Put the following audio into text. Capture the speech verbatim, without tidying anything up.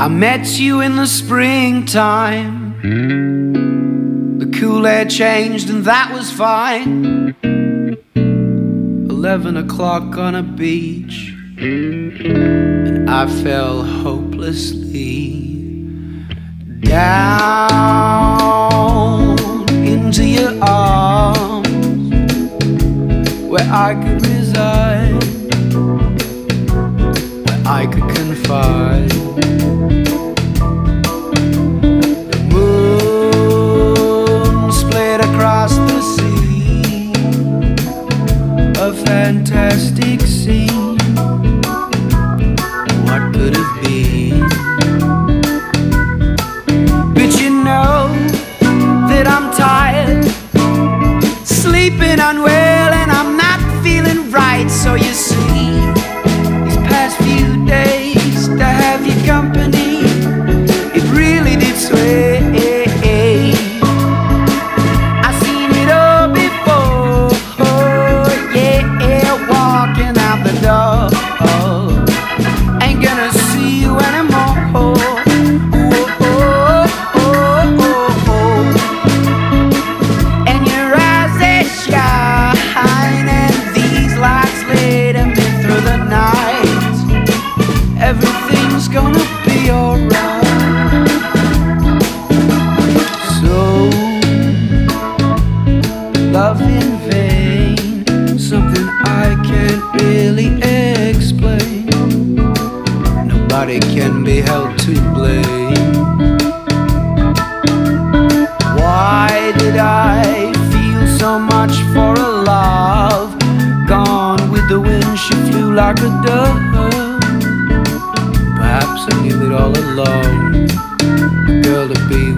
I met you in the springtime. The cool air changed and that was fine. Eleven o'clock on a beach, and I fell hopelessly down into your arms, where I could reside, where I could confide. The moon split across the sea, a fantastic scene. What could have been? But you know that I'm tired, sleeping unwell, and I'm not feeling right. So you see, these past few days to have your company, it really did sway. I've seen it all before, yeah, walking out the door. Ain't gonna see you anymore. And your eyes, they shine, and these lights lead me through the night. Everything's gonna be alright. So, love in vain, something I can't really explain. Nobody can be held to blame. Why did I feel so much for a love gone with the wind? She flew like a dove. Perhaps I knew it all along, a girl to be